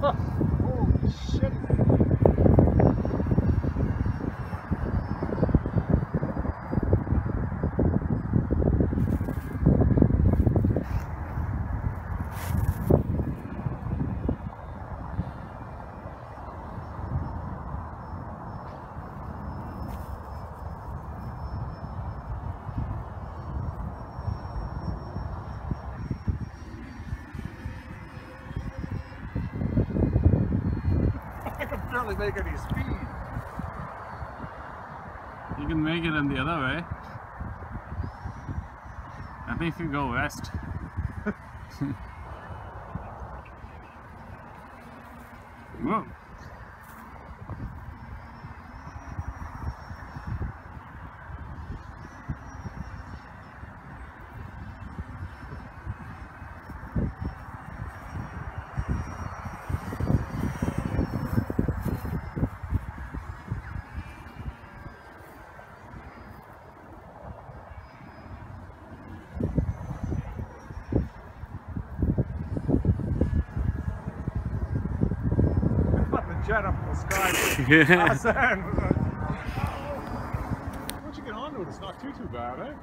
Holy shit. I can barely make any speed. You can make it in the other way. I think if you go west. Whoa. Jet up in the sky. Yeah. Once you get onto it, it's not too bad, eh?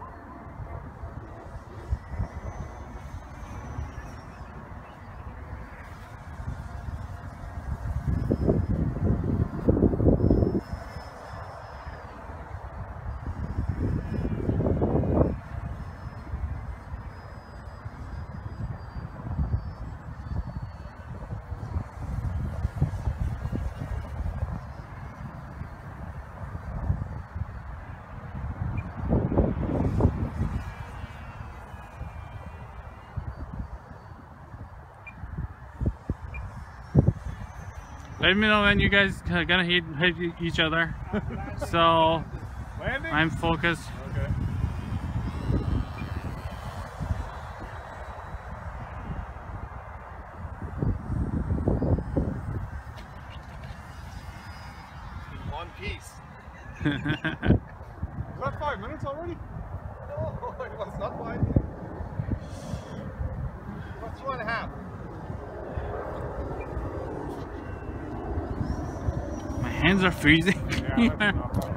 Let me know when you guys are gonna hit each other. So Landing? I'm focused. Okay. In one piece. Is that 5 minutes already? No, it's not 5 minutes. What's 2.5? My hands are freezing. Yeah, that's enough.